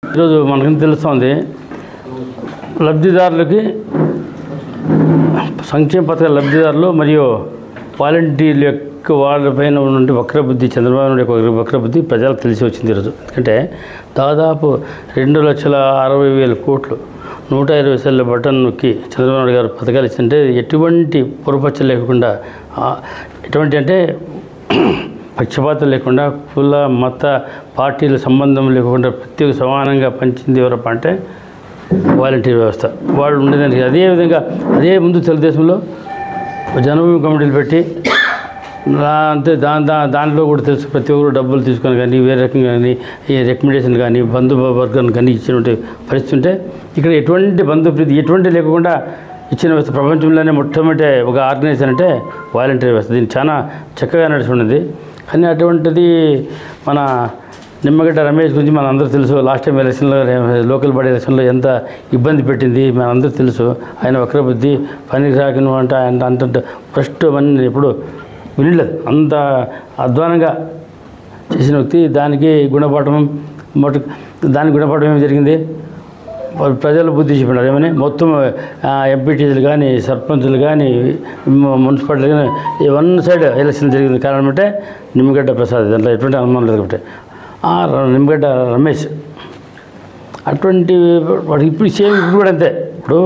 ఈరోజు మనకు తెలుస్తుంది లబ్ధిదారులకి సంక్షేమ పథకాల లబ్ధిదారులు మరియు వాలంటీర్ల యొక్క వాళ్ళపైన ఉన్నటువంటి వక్రబుద్ధి, చంద్రబాబు నాయుడు యొక్క వక్రబుద్ధి ప్రజలకు తెలిసి వచ్చింది ఈరోజు. ఎందుకంటే దాదాపు 2,60,000 కోట్లు 120 సార్లు బటన్ నొక్కి చంద్రబాబు నాయుడు గారు పథకాలు ఇస్తుంటే ఎటువంటి పొరపచ్చ లేకుండా, ఎటువంటి అంటే పక్షపాతం లేకుండా, కుల మత పార్టీల సంబంధం లేకుండా ప్రతి ఒక్క సమానంగా పంచింది ఎవరప్ప అంటే వాలంటీర్ వ్యవస్థ. వాళ్ళు ఉండేదానికి అదేవిధంగా ముందు తెలుగుదేశంలో జన్మభూమి కమిటీలు పెట్టి అంతే దాంట్లో కూడా తెలుసు ప్రతి ఒక్కరు డబ్బులు తీసుకొని కానీ వేరే రకంగా కానీ ఈ రికమెండేషన్ కానీ బంధువర్గాన్ని కానీ ఇచ్చినటువంటి పరిస్థితి ఉంటే ఇక్కడ ఎటువంటి బంధుప్రీతి ఎటువంటి లేకుండా ఇచ్చిన వ్యవస్థ ప్రపంచంలోనే మొట్టమొదటి ఒక ఆర్గనైజేషన్ అంటే వాలంటీర్ వ్యవస్థ. దీన్ని చాలా చక్కగా నడుచుకున్నది. కానీ అటువంటిది మన నిమ్మగడ్డ రమేష్ గురించి మన అందరూ తెలుసు. లాస్ట్ టైం ఎలక్షన్లో లోకల్ బాడీ ఎలక్షన్లో ఎంత ఇబ్బంది పెట్టింది మన అందరూ తెలుసు. ఆయన వక్రబుద్ధి పనికి రాకిన అంటే ఆయన అంటే ఫస్ట్ అవన్నీ ఎప్పుడు వినలేదు. అంత అధ్వానంగా చేసిన వ్యక్తి. దానికి గుణపాఠం ఏమి జరిగింది? ప్రజలు బుద్ధి చెప్పినారు. ఏమని మొత్తం ఎంపీటీసీలు కానీ సర్పంచులు కానీ మున్సిపాలిటీలు కానీ వన్ సైడ్ ఎలక్షన్ జరిగింది. కారణం అంటే నిమ్మగడ్డ ప్రసాద్. దాంట్లో ఎటువంటి అనుమానం లేదు. కాబట్టి నిమ్మగడ్డ రమేష్ అటువంటి వాడు ఇప్పుడు కూడా అంతే. ఇప్పుడు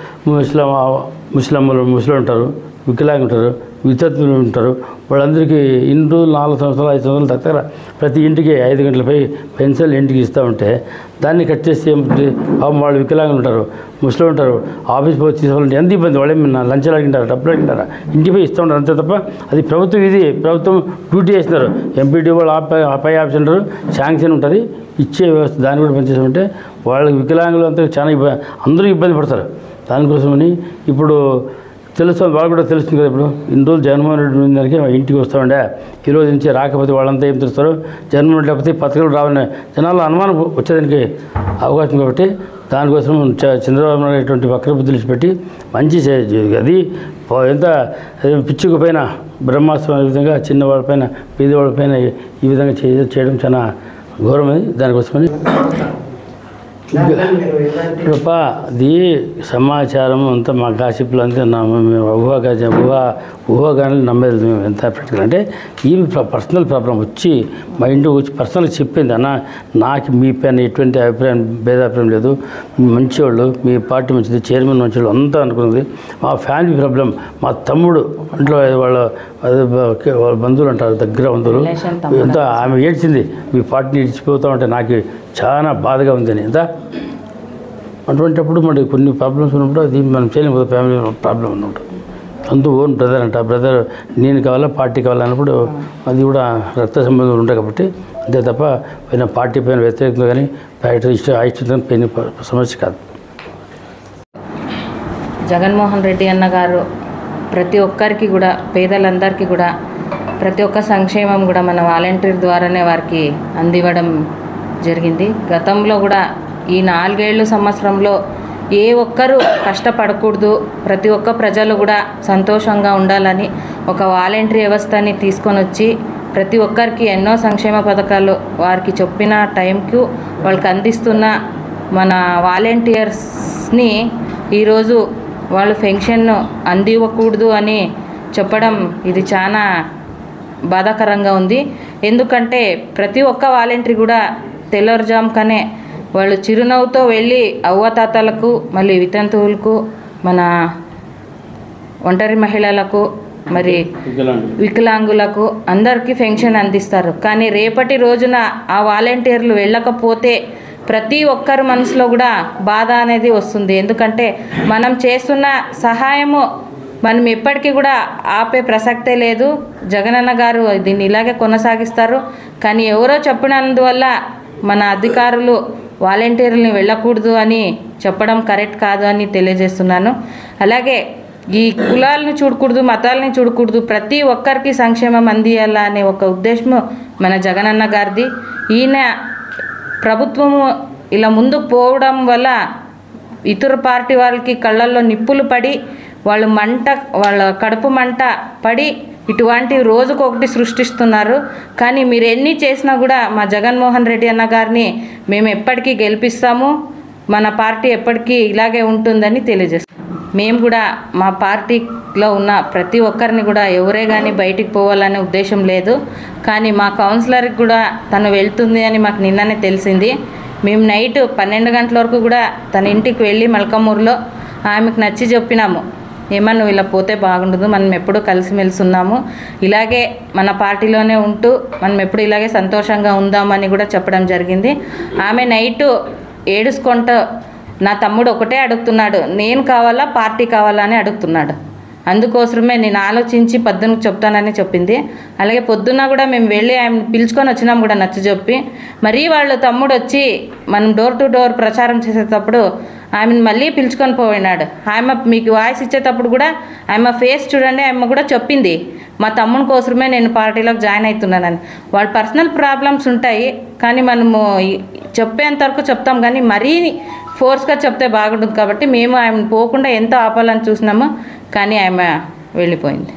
ముస్లింలు ఉంటారు, వికలాంగులు ఉంటారు, విద్యార్థులు ఉంటారు. వాళ్ళందరికీ ఇండ్లు 4 సంవత్సరాలు 5 సంవత్సరాలు దగ్గర ప్రతి ఇంటికి 5 గంటలపై పెన్షన్ ఇంటికి ఇస్తూ ఉంటే దాన్ని కట్ చేసి వాళ్ళు వికలాంగులు ఉంటారు, ముస్లిం ఉంటారు, ఆఫీస్ పోయి తీసుకోవాలంటే ఎంత ఇబ్బంది. వాళ్ళు ఏమన్నా లంచాలు అడిగింటారా, డబ్బులు అడిగింటారా, ఇంటిపై ఇస్తూ ఉంటారు అంతే తప్ప అది ప్రభుత్వం. ఇది ప్రభుత్వం డ్యూటీ చేస్తున్నారు. ఎంపీడీ వాళ్ళు పై ఆఫీస్ ఉంటారు, శాంక్షన్ ఉంటుంది, ఇచ్చే వ్యవస్థ. దాన్ని కూడా పనిచేసామంటే వాళ్ళకి వికలాంగులు అంతా చాలా అందరూ ఇబ్బంది పడతారు. దానికోసమని ఇప్పుడు తెలుస్తుంది, వాళ్ళు కూడా తెలుస్తుంది కదా. ఇప్పుడు ఇన్ని రోజులు జగన్మోహన్ రెడ్డి దానికి ఇంటికి వస్తామండే, ఈరోజు నుంచి రాకపోతే వాళ్ళంతా ఏం తెలుస్తారు? జగన్మోహన్ రెడ్డి లేకపోతే పథకాలు రావని జనాల్లో అనుమానం వచ్చేదానికి అవకాశం. కాబట్టి దానికోసం చంద్రబాబు నాయుడు ఇటువంటి వక్రబుద్ధులు పెట్టి మంచి అది ఎంత పిచ్చుకు పైన బ్రహ్మాస్త్రం ఈ విధంగా చిన్నవాళ్ళపైన పేదవాళ్ళపైన ఈ విధంగా చేయడం చాలా ఘోరమైంది. దానికోసమని అది సమాచారం అంతా మా కాసిపులు అంతే ఊహాగానాలు నమ్మేది మేము. ఎంత ప్రాక్టికల్ అంటే ఈ పర్సనల్ ప్రాబ్లం వచ్చి మా ఇంటికి వచ్చి పర్సనల్గా చెప్పింది. అన్న నాకు మీ పైన ఎటువంటి భేదాభిప్రాయం లేదు, మంచివాళ్ళు, మీ పార్టీ మంచిది, చైర్మన్ మంచివాళ్ళు అంతా అనుకున్నది. మా ఫ్యామిలీ ప్రాబ్లం, మా తమ్ముడు ఇంట్లో వాళ్ళ బంధువులు అంటారు, దగ్గర బంధువులు ఎంత ఆమె ఏడ్చింది, మీ పార్టీని ఇడిచిపోతా ఉంటే నాకు చాలా బాధగా ఉందని. ఎంత అటువంటిప్పుడు మరి కొన్ని ప్రాబ్లమ్స్ ఉన్నప్పుడు అది మనం చేయలేము కదా. ఫ్యామిలీ ప్రాబ్లం ఉన్నప్పుడు అంత ఓన్ బ్రదర్ అంట, బ్రదర్ నేను కావాలా పార్టీ కావాలన్నప్పుడు అది కూడా రక్త సంబంధాలు ఉంటాయి. కాబట్టి అంతే తప్ప పైన పార్టీ పైన వ్యతిరేకంగా కానీ అయిష్టం పైన సమస్య కాదు. జగన్మోహన్ రెడ్డి అన్న గారు ప్రతి ఒక్కరికి కూడా, పేదలందరికీ కూడా ప్రతి ఒక్క సంక్షేమం కూడా మన వాలంటీర్ ద్వారానే వారికి అందివ్వడం జరిగింది. గతంలో కూడా ఈ 4 ఏళ్ళు సంవత్సరంలో ఏ ఒక్కరు కష్టపడకూడదు, ప్రతి ఒక్క ప్రజలు కూడా సంతోషంగా ఉండాలని ఒక వాలంటీర్ వ్యవస్థని తీసుకొని వచ్చి ప్రతి ఒక్కరికి ఎన్నో సంక్షేమ పథకాలు వారికి చెప్పిన టైంకు వాళ్ళకి అందిస్తున్న మన వాలంటీర్స్ని ఈరోజు వాళ్ళు పెన్షన్ను అందివ్వకూడదు అని చెప్పడం ఇది చాలా బాధాకరంగా ఉంది. ఎందుకంటే ప్రతి ఒక్క వాలంటీర్ కూడా తెల్లవారుజాముకనే వాళ్ళు చిరునవ్వుతో వెళ్ళి అవ్వతాతలకు, మళ్ళీ వితంతువులకు, మన ఒంటరి మహిళలకు, మరి వికలాంగులకు అందరికీ పెన్షన్ అందిస్తారు. కానీ రేపటి రోజున ఆ వాలంటీర్లు వెళ్ళకపోతే ప్రతి ఒక్కరి మనసులో కూడా బాధ అనేది వస్తుంది. ఎందుకంటే మనం చేస్తున్న సహాయము మనం ఎప్పటికీ కూడా ఆపే ప్రసక్తే లేదు. జగనన్న గారు దీన్ని ఇలాగే కొనసాగిస్తారు. కానీ ఎవరో చెప్పినందువల్ల మన అధికారులు వాలంటీర్లని వెళ్ళకూడదు అని చెప్పడం కరెక్ట్ కాదు అని తెలియజేస్తున్నాను. అలాగే ఈ కులాలను చూడకూడదు, మతాలని చూడకూడదు, ప్రతి ఒక్కరికి సంక్షేమం అందియాలా అనే ఒక ఉద్దేశము మన జగనన్న గారిది. ఈయన ప్రభుత్వము ఇలా ముందుకు పోవడం వల్ల ఇతర పార్టీ వాళ్ళకి కళ్ళల్లో నిప్పులు పడి వాళ్ళ కడుపు మంట పడి ఇటువంటి రోజుకొకటి సృష్టిస్తున్నారు. కానీ మీరు ఎన్ని చేసినా కూడా మా జగన్మోహన్ రెడ్డి అన్న గారిని మేము ఎప్పటికీ గెలిపిస్తాము, మన పార్టీ ఎప్పటికీ ఇలాగే ఉంటుందని తెలియజేస్తాం. మేము కూడా మా పార్టీలో ఉన్న ప్రతి ఒక్కరిని కూడా ఎవరే కానీ బయటికి పోవాలనే ఉద్దేశం లేదు. కానీ మా కౌన్సిలర్కి కూడా తను వెళ్తుంది అని మాకు నిన్ననే తెలిసింది. మేము నైట్ 12 గంటల వరకు కూడా తన ఇంటికి వెళ్ళి మల్కమూరులో ఆమెకు నచ్చి చెప్పినాము, ఏమన్నా నువ్వు ఇలా పోతే బాగుండదు, మనం ఎప్పుడూ కలిసిమెలిసి ఉన్నాము, ఇలాగే మన పార్టీలోనే ఉంటూ మనం ఎప్పుడు ఇలాగే సంతోషంగా ఉందామని కూడా చెప్పడం జరిగింది. ఆమె నైటు ఏడుచుకుంటూ నా తమ్ముడు ఒకటే అడుగుతున్నాడు, నేను కావాలా పార్టీ కావాలా అని అడుగుతున్నాడు. అందుకోసమే నేను ఆలోచించి పొద్దునకు చెప్తానని చెప్పింది. అలాగే పొద్దున్న కూడా మేము వెళ్ళి ఆయన పిలుచుకొని వచ్చినాం కూడా నచ్చ చెప్పి. మరీ వాళ్ళు తమ్ముడు వచ్చి మనం డోర్ టు డోర్ ప్రచారం చేసేటప్పుడు ఆమెను మళ్ళీ పిలుచుకొని పోయినాడు. ఆమె మీకు వాయిస్ ఇచ్చేటప్పుడు కూడా ఆమె ఫేస్ చూడండి, ఆమె కూడా చెప్పింది మా తమ్ముని కోసమే నేను పార్టీలోకి జాయిన్ అవుతున్నానని. వాళ్ళ పర్సనల్ ప్రాబ్లమ్స్ ఉంటాయి, కానీ మనము చెప్పేంతవరకు చెప్తాం, కానీ మరీ ఫోర్స్గా చెప్తే బాగుంటుంది. కాబట్టి మేము ఆమెను పోకుండా ఎంతో ఆపాలని చూసినాము, కానీ ఆమె వెళ్ళిపోయింది.